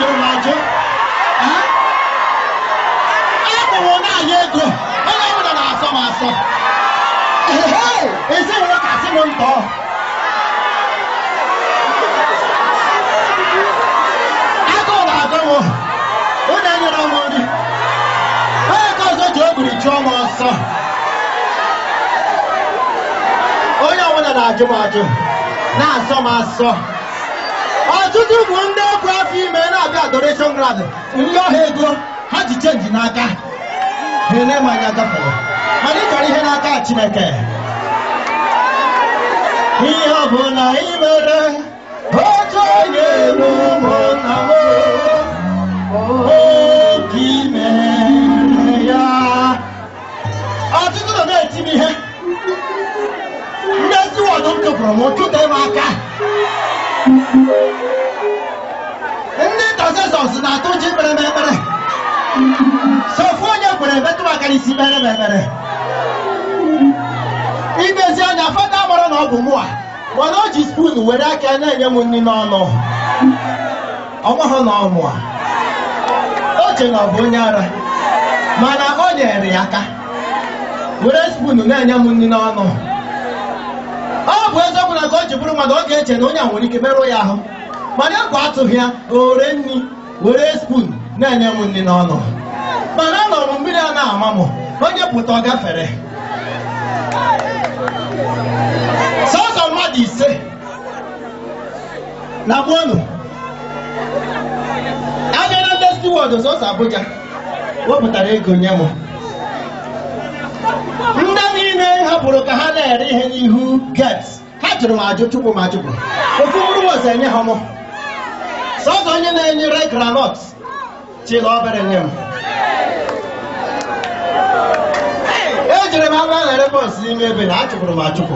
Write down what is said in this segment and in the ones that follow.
jụrụ m ajụ akpụrụ na-anya ego onye ọbụla na-asọ m asọ ezi nwere kasị m ntọ agụụ na-agụ m onye nyere m nri onye ka ọzọ ji obiri chụọ m ọsọ onye ọbụla na-ajụ m ajụ na-asọ m asọ ọtụtụ bụ ndị ọgwụ afọ ime na-abịa adoration ground ndị ọha ego ha ji chenji n'aka ha ene m anya gafere mana ị chọrọ ihe n'aka Chineke ihe ọ bụla ị mere otu onye ụmụnna m oge mere ya ọtụtụ nọ na-eti m ihe ndị ezi ọdụ m tụpụrụ m chụte m aka ndị intercessors na-atụ ji kpere m ekpere sofu onye kwere ebetụ aka n'isi kpere m ekpere idezi anya fada mara na ọ bụ mụ a mana o ji spoon were aka na-enye m nri n'ọnụ ọnwaghị na ọmụ a o che na ọ bụ onye ara mana o nyere ya aka were spoon na-enye m nri n'ọnụ ọ bụ eziokwu na ka o ji bụrụ mmadụ ọ ga-eche na onye a nwere ike merụọ ya ahụ mana egwu atụghị ya ore nri were spoon na-enye m nri n'ọnụ mana anọ m mmiri a na-ama m onye pụta ọ gafere sọsọ mmadụ ise na gbuonu abịa na ndị steward sọsọ Abuja wepụtara ego nye m ndị niile hapụrụ ka ha na-ere ihe n'ihu get ha jụrụ m ajụ chụpụ m ajụpụ ofu mkpụrụ ụzọ enye ha mụ sọsọ onye na-enyere granọt chịla obere nye m ejere m aba ghere bọs n'ime ebe na achụpụrụ m achụpụ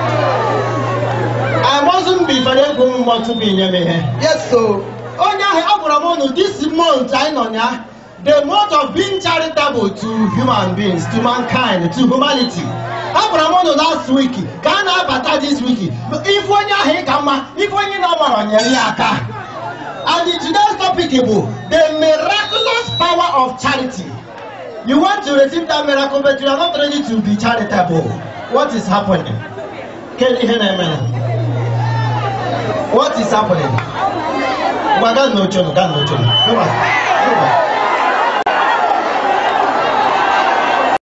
amọzụ mba ifere ego m mmụọ tupu inye m ihe onye ahụ ọ gwara m ụnụ this month anyị nọ ya the month of being charitable to human beings, to mankind, to humanity. Abraham last week, can I bata this week? If one year come, if one year no on Yaka. And in today's topic, the miraculous power of charity. You want to receive that miracle, but you are not ready to be charitable. What is happening? Can you hear me? What is happening? Come on.